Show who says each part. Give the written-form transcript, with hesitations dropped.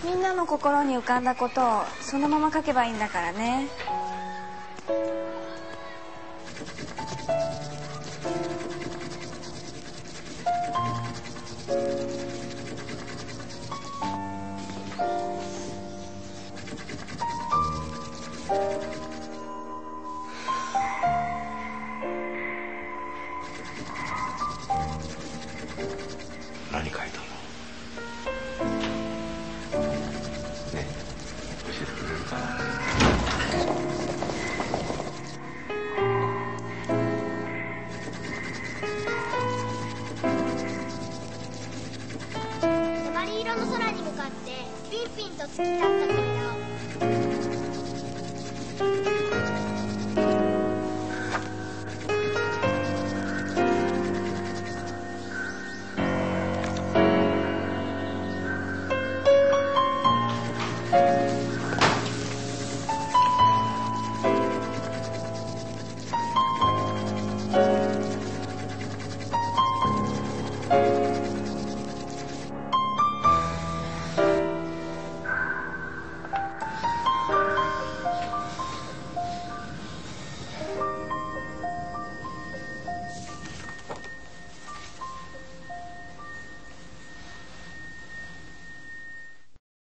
Speaker 1: みんなの心に浮かんだことをそのまま書けばいいんだからね。
Speaker 2: 何書いたの？ね、教えてくれるかな。
Speaker 3: 鉛色の空に向かってピンピンと突き立った扉を